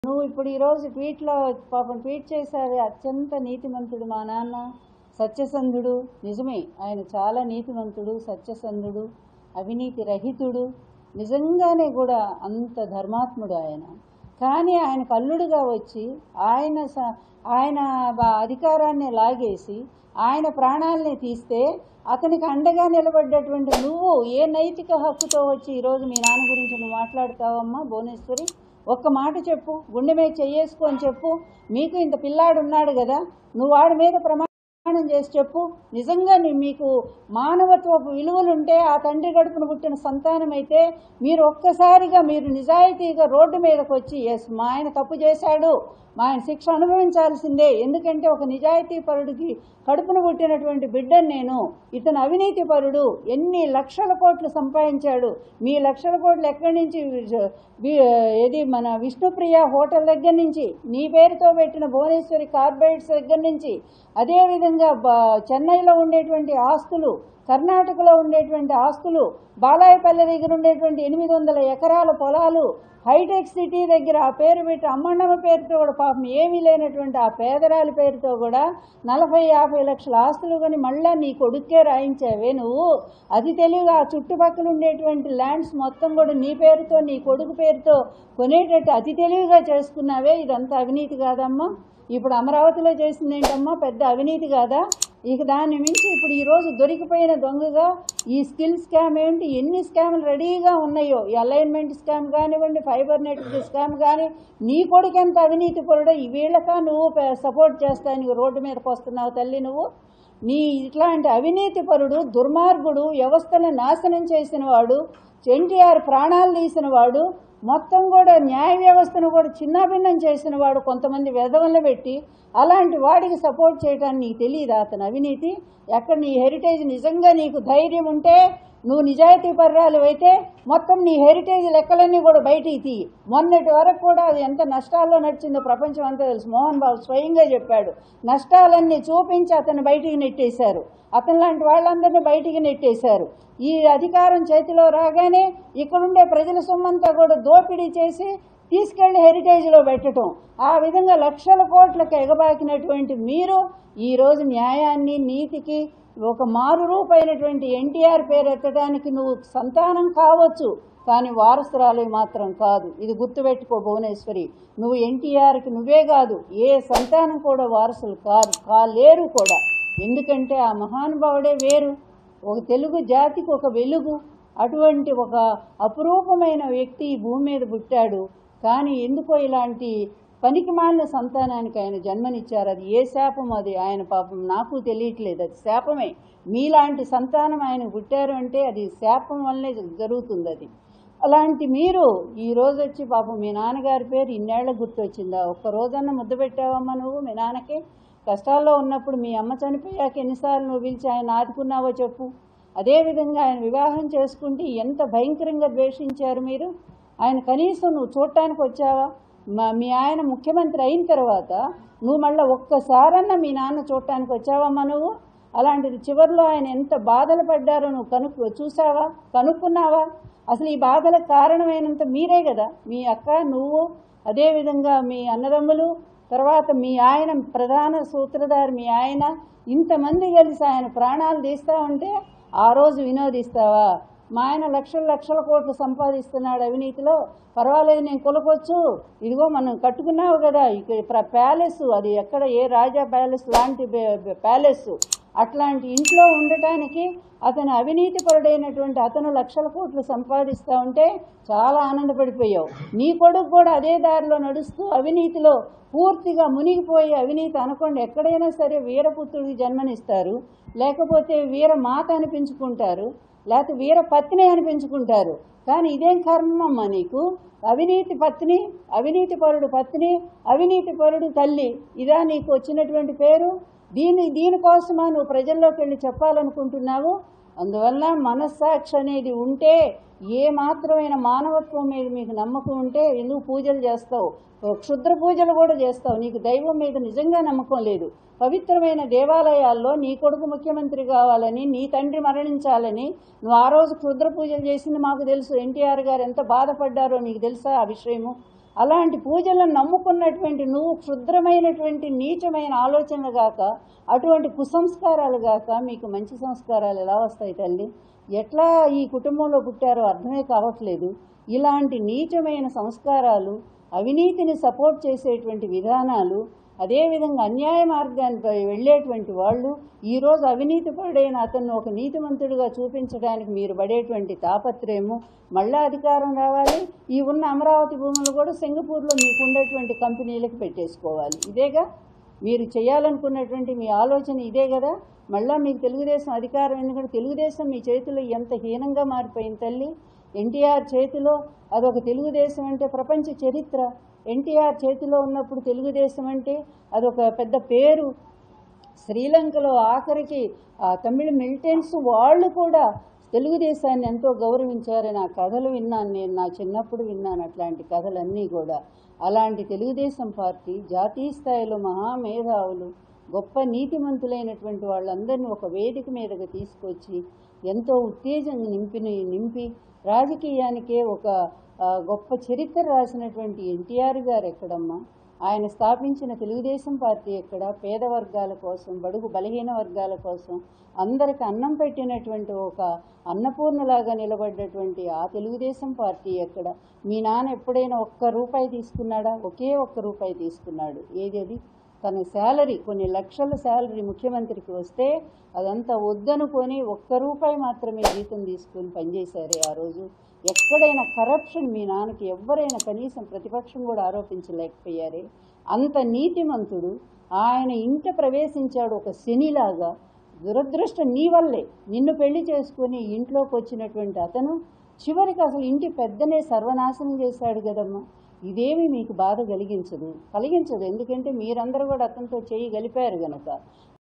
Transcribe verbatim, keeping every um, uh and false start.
నువ్వు ఇప్పుడు ఈరోజు ట్వీట్లో పాపం ట్వీట్ చేశారు, అత్యంత నీతిమంతుడు మా నాన్న, సత్యసంధుడు. నిజమే, ఆయన చాలా నీతిమంతుడు, సత్యసంధుడు, అవినీతి రహితుడు, నిజంగానే కూడా అంత ధర్మాత్ముడు ఆయన. కానీ ఆయన కల్లుడుగా వచ్చి ఆయన ఆయన అధికారాన్ని లాగేసి ఆయన ప్రాణాలని తీస్తే అతనికి అండగా నిలబడ్డటువంటి నువ్వు ఏ నైతిక హక్కుతో వచ్చి ఈరోజు మీ నాన్న గురించి నువ్వు మాట్లాడతావమ్మా భువనేశ్వరి? ఒక్క మాట చెప్పు, గుండె మీద చెయ్యేసుకో అని చెప్పు. మీకు ఇంత పిల్లాడు ఉన్నాడు కదా, నువ్వు వాడి మీద ప్రమాణం చేసి చెప్పు. నిజంగా మీకు మానవత్వపు విలువలుంటే, ఆ తండ్రి గడుపును పుట్టిన సంతానం అయితే మీరు ఒక్కసారిగా మీరు నిజాయితీగా రోడ్డు మీదకి వచ్చి ఎస్ మా ఆయన తప్పు చేశాడు, మా ఆయన శిక్ష అనుభవించాల్సిందే, ఎందుకంటే ఒక నిజాయితీ పరుడికి కడుపును పుట్టినటువంటి బిడ్డను నేను, ఇతను అవినీతి పరుడు, ఎన్ని లక్షల కోట్లు సంపాదించాడు, మీ లక్షల కోట్లు ఎక్కడి నుంచి, ఏది మన విష్ణుప్రియ హోటల్ దగ్గర నుంచి, నీ పేరుతో పెట్టిన భువనేశ్వరి కార్బైడ్స్ దగ్గర నుంచి, అదేవిధంగా చెన్నైలో ఉండేటువంటి ఆస్తులు, కర్ణాటకలో ఉండేటువంటి ఆస్తులు, బాలాయపల్లి దగ్గర ఉండేటువంటి ఎనిమిది వందల ఎకరాల పొలాలు, హైటెక్ సిటీ దగ్గర ఆ పేరు పెట్టి అమ్మన్నమ్మ పేరుతో కూడా పాపం ఏమీ లేనటువంటి ఆ పేదరాలి పేరుతో కూడా నలభై యాభై లక్షల ఆస్తులు కానీ మళ్ళా నీ కొడుక్కే రాయించావే నువ్వు. అది తెలివిగా ఆ చుట్టుపక్కల ఉండేటువంటి ల్యాండ్స్ మొత్తం కూడా నీ పేరుతో నీ కొడుకు పేరుతో కొనేటట్టు అతి తెలివిగా చేసుకున్నావే. ఇదంతా అవినీతి కాదమ్మా? ఇప్పుడు అమరావతిలో చేసింది ఏంటమ్మా పెద్ద అవినీతి కాదా? ఇక దాన్ని మించి ఇప్పుడు ఈరోజు దొరికిపోయిన దొంగగా ఈ స్కిల్ స్కామ్ ఏంటి, ఎన్ని స్కామ్లు రెడీగా ఉన్నాయో, ఈ అలైన్మెంట్ స్కామ్ కానివ్వండి, ఫైబర్ నెట్ స్కామ్ కానీ, నీ కొడుకు ఎంత అవినీతి పరుడో ఈ వీళ్ళకా నువ్వు సపోర్ట్ చేస్తానికి రోడ్డు మీదకి వస్తున్నావు తల్లి నువ్వు. నీ ఇట్లాంటి అవినీతి పరుడు, దుర్మార్గుడు, వ్యవస్థను నాశనం చేసిన వాడు, ఎన్టీఆర్ ప్రాణాలు తీసిన వాడు, మొత్తం కూడా న్యాయ వ్యవస్థను కూడా చిన్నాభిన్నం చేసిన వాడు కొంతమంది వెధవలను పెట్టి, అలాంటి వాడికి సపోర్ట్ చేయడానికి నీకు తెలియదా అతను అవినీతి? ఎక్కడ నీ హెరిటేజ్ నిజంగా నీకు ధైర్యం ఉంటే, నువ్వు నిజాయితీ పర్రాలు అయితే మొత్తం నీ హెరిటేజ్ లెక్కలన్నీ కూడా బయటికి తీ. మొన్నటి వరకు కూడా అది ఎంత నష్టాల్లో నడిచిందో ప్రపంచం అంతా తెలుసు. మోహన్ బాబు స్వయంగా చెప్పాడు, నష్టాలన్నీ చూపించి అతను బయటికి నెట్టేశారు, అతను లాంటి వాళ్ళందరినీ బయటికి నెట్టేశారు. ఈ అధికారం చేతిలో రాగానే ఇక్కడుండే ప్రజల సొమ్మంతా కూడా దోపిడీ చేసి తీసుకెళ్లి హెరిటేజ్లో పెట్టడం, ఆ విధంగా లక్షల కోట్లకు ఎగబాకినటువంటి మీరు ఈరోజు న్యాయాన్ని, నీతికి ఒక మారు రూపైనటువంటి ఎన్టీఆర్ పేరు ఎత్తడానికి నువ్వు సంతానం కావచ్చు, కానీ వారసురాలు మాత్రం కాదు. ఇది గుర్తుపెట్టుకో భువనేశ్వరి. నువ్వు ఎన్టీఆర్కి నువ్వే కాదు, ఏ సంతానం కూడా వారసులు కాదు, కాలేరు కూడా. ఎందుకంటే ఆ మహానుభావుడే వేరు, ఒక తెలుగు జాతికి ఒక వెలుగు. అటువంటి ఒక అపురూపమైన వ్యక్తి ఈ భూమి మీద పుట్టాడు. కానీ ఎందుకో ఇలాంటి పనికిమాలిన సంతానానికి ఆయన జన్మనిచ్చారు. అది ఏ శాపం అది ఆయన పాపం నాకు తెలియట్లేదు, అది శాపమే. మీలాంటి సంతానం ఆయన పుట్టారు అంటే అది శాపం వల్లనే జరుగుతుంది అది. అలాంటి మీరు ఈరోజు వచ్చి పాపం మీ నాన్నగారి పేరు ఇన్నేళ్లకు గుర్తొచ్చిందా? ఒక్క రోజన్నా ముద్ద పెట్టావమ్మా నువ్వు మీ నాన్నకి? కష్టాల్లో ఉన్నప్పుడు మీ అమ్మ చనిపోయాక ఎన్నిసార్లు నువ్వు పిలిచి ఆయన ఆదుకున్నావో చెప్పు. అదేవిధంగా ఆయన వివాహం చేసుకుంటే ఎంత భయంకరంగా ద్వేషించారు మీరు. ఆయన కనీసం నువ్వు చూడటానికి వచ్చావా? మీ ఆయన ముఖ్యమంత్రి అయిన తర్వాత నువ్వు మళ్ళీ ఒక్కసారన్నా మీ నాన్న చూడటానికి వచ్చావమ్మా నువ్వు? అలాంటిది చివరిలో ఆయన ఎంత బాధలు పడ్డారో నువ్వు కనుక్కు చూసావా, కనుక్కున్నావా? అసలు ఈ బాధలకు కారణమైనంత మీరే కదా, మీ అక్క, నువ్వు, అదేవిధంగా మీ అన్నదమ్ములు, తర్వాత మీ ఆయన ప్రధాన సూత్రధారి మీ ఆయన, ఇంతమంది కలిసి ఆయన ప్రాణాలు తీస్తూ ఉంటే ఆ రోజు వినోదిస్తావా? మా ఆయన లక్షల లక్షల కోట్లు సంపాదిస్తున్నాడు అవినీతిలో, పర్వాలేదు నేను కొలకొచ్చు, ఇదిగో మనం కట్టుకున్నావు కదా ఇక్కడ ప్యాలెస్, అది ఎక్కడ ఏ రాజా ప్యాలెస్ లాంటి ప్యాలెస్, అట్లాంటి ఇంట్లో ఉండటానికి అతను అవినీతి పరుడైనటువంటి అతను లక్షల కోట్లు సంపాదిస్తూ ఉంటే చాలా ఆనందపడిపోయావు. నీ కొడుకు కూడా అదే దారిలో నడుస్తూ అవినీతిలో పూర్తిగా మునిగిపోయి, అవినీతి అనుకోండి ఎక్కడైనా సరే వీరపుత్రుడికి జన్మనిస్తారు, లేకపోతే వీర మాత అనిపించుకుంటారు, లేకపోతే వీర పత్ని అనిపించుకుంటారు. కానీ ఇదేం కర్మమ్మా నీకు? అవినీతి పత్ని, అవినీతి పరుడు పత్ని, అవినీతి పరుడు తల్లి, ఇదా నీకు వచ్చినటువంటి పేరు? దీని దీనికోసమా నువ్వు ప్రజల్లోకి వెళ్ళి చెప్పాలనుకుంటున్నావు? అందువల్ల మనస్సాక్షి అనేది ఉంటే, ఏ మాత్రమైన మానవత్వం మీద మీకు నమ్మకం ఉంటే ఎందుకు పూజలు చేస్తావు, క్షుద్ర పూజలు కూడా చేస్తావు. నీకు దైవం మీద నిజంగా నమ్మకం లేదు. పవిత్రమైన దేవాలయాల్లో నీ కొడుకు ముఖ్యమంత్రి కావాలని, నీ తండ్రి మరణించాలని నువ్వు ఆ రోజు క్షుద్ర పూజలు చేసింది మాకు తెలుసు. ఎన్టీఆర్ గారు ఎంత బాధపడ్డారో మీకు తెలుసా ఆ విషయము? అలాంటి పూజలను నమ్ముకున్నటువంటి నువ్వు క్షుద్రమైనటువంటి నీచమైన ఆలోచనలు గాక, అటువంటి కుసంస్కారాలు గాక మీకు మంచి సంస్కారాలు ఎలా వస్తాయి తల్లి? ఎట్లా ఈ కుటుంబంలో పుట్టారో అర్థమే కావట్లేదు. ఇలాంటి నీచమైన సంస్కారాలు, అవినీతిని సపోర్ట్ చేసేటువంటి విధానాలు, అదేవిధంగా అన్యాయ మార్గానికి వెళ్ళేటువంటి వాళ్ళు ఈరోజు అవినీతి పడైన అతన్ని ఒక నీతిమంతుడిగా చూపించడానికి మీరు పడేటువంటి తాపత్రయము, మళ్ళా అధికారం రావాలి, ఈ ఉన్న అమరావతి భూములు కూడా సింగపూర్లో మీకు ఉండేటువంటి కంపెనీలకు పెట్టేసుకోవాలి. ఇదేగా మీరు చేయాలనుకున్నటువంటి మీ ఆలోచన, ఇదే కదా. మళ్ళీ మీకు తెలుగుదేశం అధికారం, ఎందుకంటే తెలుగుదేశం మీ చేతిలో ఎంత హీనంగా మారిపోయింది తల్లి. ఎన్టీఆర్ చేతిలో అదొక తెలుగుదేశం అంటే ప్రపంచ చరిత్ర. ఎన్టీఆర్ చేతిలో ఉన్నప్పుడు తెలుగుదేశం అంటే అదొక పెద్ద పేరు. శ్రీలంకలో ఆఖరికి ఆ తమిళ మిలిటెంట్స్ వాళ్ళు కూడా తెలుగుదేశాన్ని ఎంతో గౌరవించారని ఆ కథలు విన్నాను నేను, నా చిన్నప్పుడు విన్నాను అట్లాంటి కథలన్నీ కూడా. అలాంటి తెలుగుదేశం పార్టీ జాతీయ స్థాయిలో మహామేధావులు, గొప్ప నీతిమంతులైనటువంటి వాళ్ళందరినీ ఒక వేదిక మీదకి తీసుకొచ్చి ఎంతో ఉత్తేజం నింపి నింపి రాజకీయానికే ఒక గొప్ప చరిత్ర రాసినటువంటి ఎన్టీఆర్ గారు ఎక్కడమ్మా? ఆయన స్థాపించిన తెలుగుదేశం పార్టీ ఎక్కడ? పేద వర్గాల కోసం, బడుగు బలహీన వర్గాల కోసం అందరికి అన్నం పెట్టినటువంటి ఒక అన్నపూర్ణలాగా నిలబడ్డటువంటి ఆ తెలుగుదేశం పార్టీ ఎక్కడ? మీ నాన్న ఎప్పుడైనా ఒక్క రూపాయి తీసుకున్నాడా? ఒకే ఒక్క రూపాయి తీసుకున్నాడు. ఏది అది? తన శాలరీ, కొన్ని లక్షల శాలరీ ముఖ్యమంత్రికి వస్తే అదంతా వద్దనుకొని ఒక్క రూపాయి మాత్రమే జీతం తీసుకొని పనిచేశారే ఆ రోజు. ఎక్కడైనా కరప్షన్ మీ నాన్నకి ఎవరైనా కనీసం ప్రతిపక్షం కూడా ఆరోపించలేకపోయారే? అంత నీతిమంతుడు ఆయన ఇంట ప్రవేశించాడు ఒక శనిలాగా. దురదృష్టం నీ వల్లే, నిన్ను పెళ్లి చేసుకుని ఇంట్లోకి వచ్చినటువంటి అతను చివరికి అసలు ఇంటి పెద్దనే సర్వనాశనం చేశాడు కదమ్మా. ఇదేమీ మీకు బాధ కలిగించదు కలిగించదు ఎందుకంటే మీరందరూ కూడా అతనితో చేయి గలిపారు గనక.